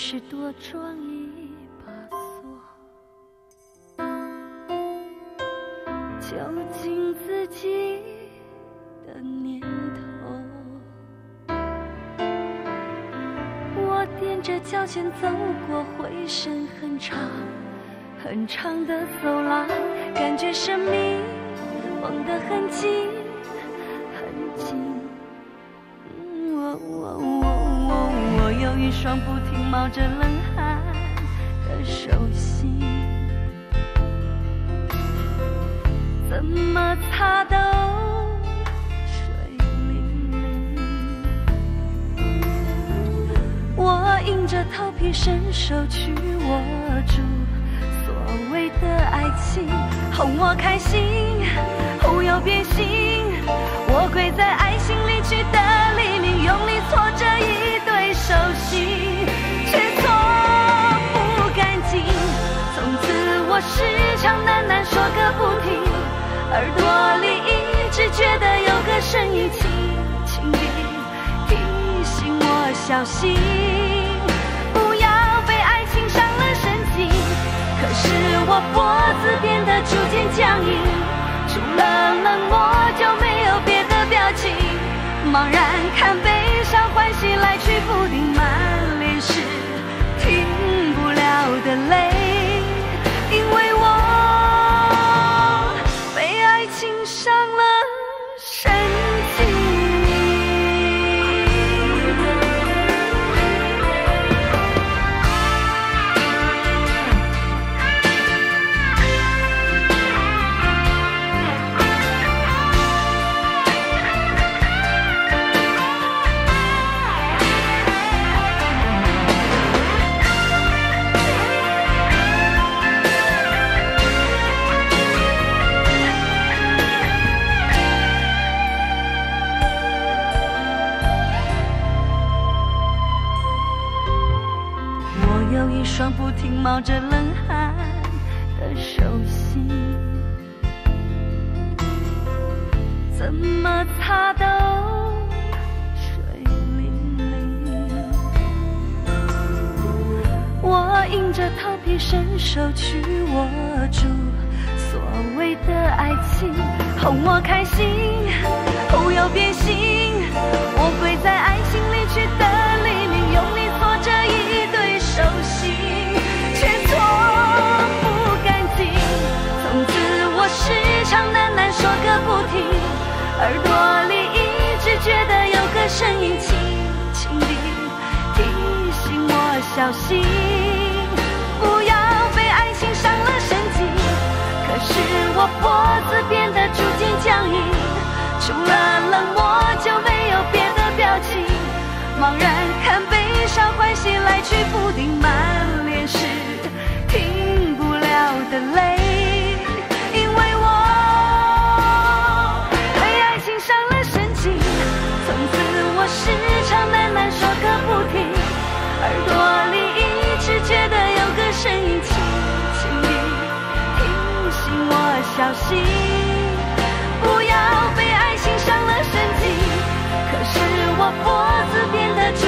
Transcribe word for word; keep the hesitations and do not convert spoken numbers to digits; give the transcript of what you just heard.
是多装一把锁，究竟自己的念头。我踮着脚尖走过回声很长很长的走廊，感觉生命梦得很近很近。嗯我我我我我有一双不停冒着冷汗的手心，怎么擦都水灵灵。我硬着头皮伸手去握住所谓的爱情，哄我开心，后又变心。我跪在爱情离去的黎明，用力搓着一对手心，却搓不干净。从此我时常喃喃说个不停，耳朵里一直觉得有个声音轻轻地提醒我小心，不要被爱情伤了神经。可是我脖子变得逐渐僵硬，除了冷漠就没有别的表情，茫然看悲伤欢喜来去不定，满脸是停不了的泪，因为我被爱情伤了神经。有一双不停冒着冷汗的手心，怎么擦都水灵灵。我硬着头皮伸手去握住所谓的爱情，哄我开心，后又变心。我跪在爱情离去的黎明，用力搓着一对手心，却搓不干净。从此我时常喃喃说个不停，耳朵里一直觉得有个声音轻轻地提醒我小心，不要被爱情伤了神经。可是我脖子变得逐渐僵硬，除了冷漠就没有别的表情，茫然看悲伤欢喜来去不定，满脸是停不了的泪，因为我被爱情伤了神经。从此我时常喃喃说个不停，耳朵里一直觉得有个声音轻轻地提醒我小心，不要被爱情伤了神经。可是我脖子变得